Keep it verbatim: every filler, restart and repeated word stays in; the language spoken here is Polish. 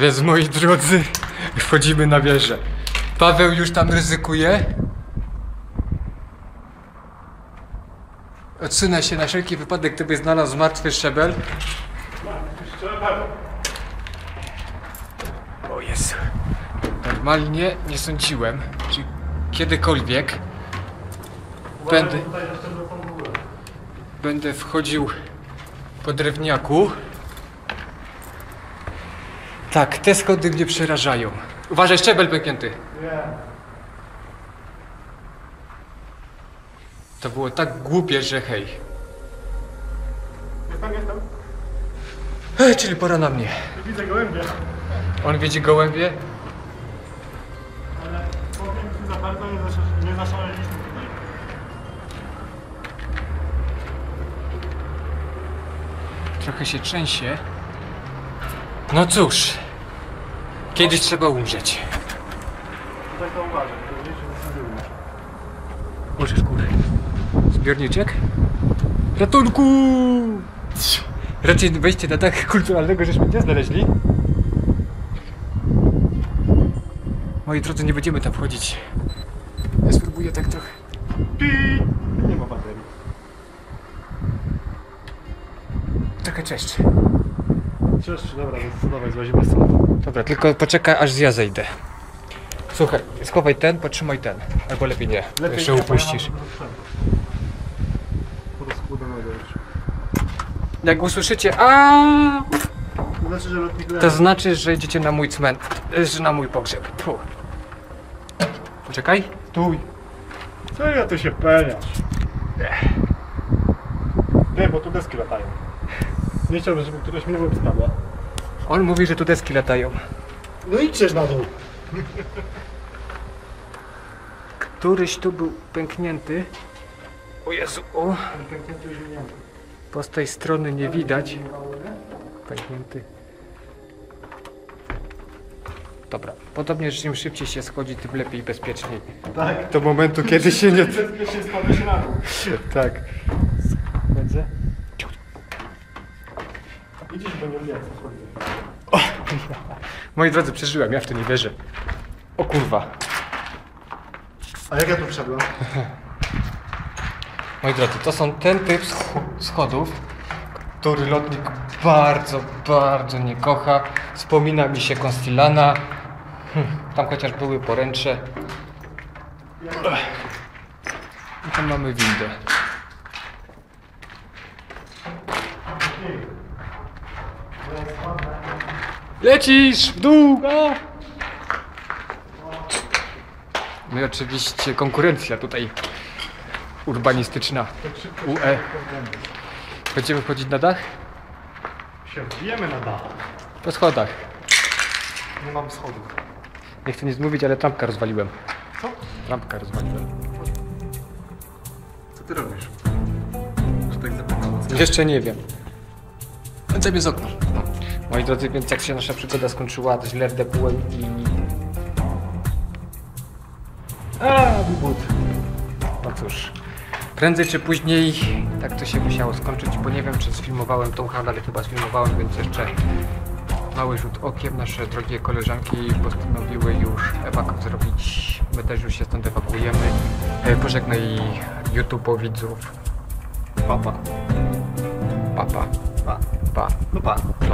Więc moi drodzy, wchodzimy na wieżę. Paweł już tam ryzykuje. Odsunę się na wszelki wypadek, gdyby znalazł martwy szczebel. O Jezu. Normalnie nie sądziłem, że kiedykolwiek będę, będę wchodził po drewniaku. Tak, te schody mnie przerażają. Uważaj, szczebel pęknięty. To było tak głupie, że hej. Jestem, jestem. Ej, czyli pora na mnie. Widzę gołębia. On widzi gołębie? Ale powiem ci, za bardzo nie, zasz nie zaszaleliśmy tutaj. Trochę się trzęsie. No cóż. Kiedyś trzeba umrzeć. Tutaj to uważaj, to wiesz, że nie było. Możesz góry. Zbiorniczek? Ratunku! Raczej wejście na dach kulturalnego żeśmy nie znaleźli. Moi drodzy, nie będziemy tam wchodzić. Ja spróbuję tak trochę. Nie ma baterii. Trochę czeszcz. Cześć, dobra, więc dawaj, złazimy stąd. Dobra, tylko poczekaj, aż ja zejdę. Słuchaj, schowaj ten, potrzymaj ten. Albo lepiej nie, Lepiej jeszcze nie, upuścisz. Po rozkładanego już. Jak usłyszycie a, To znaczy, że lotnik leży. to znaczy, że idziecie na mój cmentarz, że na mój pogrzeb. Puh. Poczekaj. Stój. Co ja tu się peniasz? Nie, bo tu deski latają. Nie chciałbym, żeby któraś mnie spadła. On mówi, że tu deski latają. No idźesz na dół. Któryś tu był pęknięty. O Jezu, o. Pęknięty już nie ma. Bo z tej strony nie widać. Pęknięty. Dobra, podobnie, że im szybciej się schodzi, tym lepiej i bezpieczniej. Tak. Do momentu, kiedy się nie... Bezpiecznie spadłeś na dół. Tak. Schodzę. Widzisz, bo nie wiem, Moi drodzy, przeżyłem, ja w to nie wierzę. O kurwa. A jak ja tu wszedłem? Moi drodzy, to są ten typ sch- schodów, który lotnik bardzo, bardzo nie kocha. Wspomina mi się Constillana. Hm, tam chociaż były poręcze. I tam mamy windę. Lecisz w dół! A! No i oczywiście konkurencja tutaj urbanistyczna. U E. Będziemy wchodzić na dach? Się wbijemy na dach. Po schodach. Nie mam schodów. Nie chcę nic mówić, ale trampkę rozwaliłem. Co? Trampkę rozwaliłem. Co ty robisz? Że tak zapytałem. Jeszcze nie wiem. Tam jest okno. Moi drodzy, więc jak się nasza przygoda skończyła, to źle wdepłem i... A, but. No cóż. Prędzej czy później tak to się musiało skończyć, bo nie wiem, czy sfilmowałem tą halę, ale chyba sfilmowałem, więc jeszcze mały rzut okiem. Nasze drogie koleżanki postanowiły już ewakuację zrobić. My też już się stąd ewakuujemy. E, Pożegnaj YouTube widzów. Papa. Papa. Pa. Pa. No pa. No